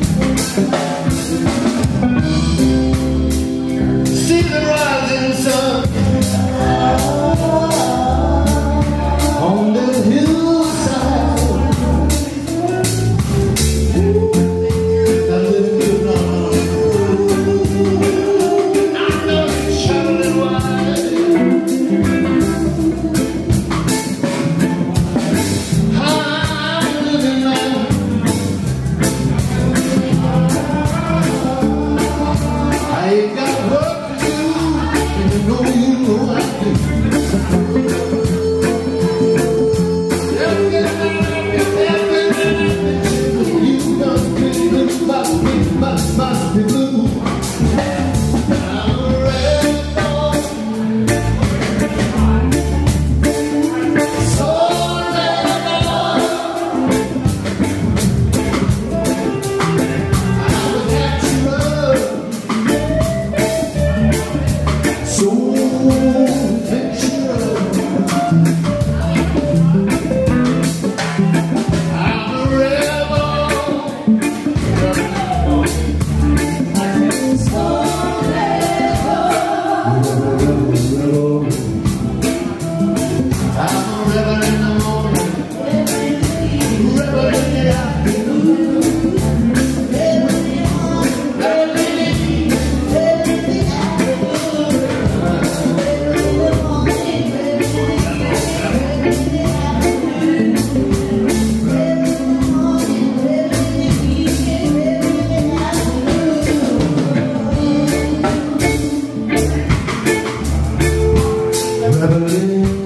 See the rising sun on the hillside. That little good love, I know it's shining wide. I'm living now. I ain't got work to do, and you know I do. You done been must be blue. I'm a rebel, so rebel. I'm a natural, so adventurous. I'm a rebel, I'm a rebel in the morning, rebel in the afternoon, rebel in the evening, rebel in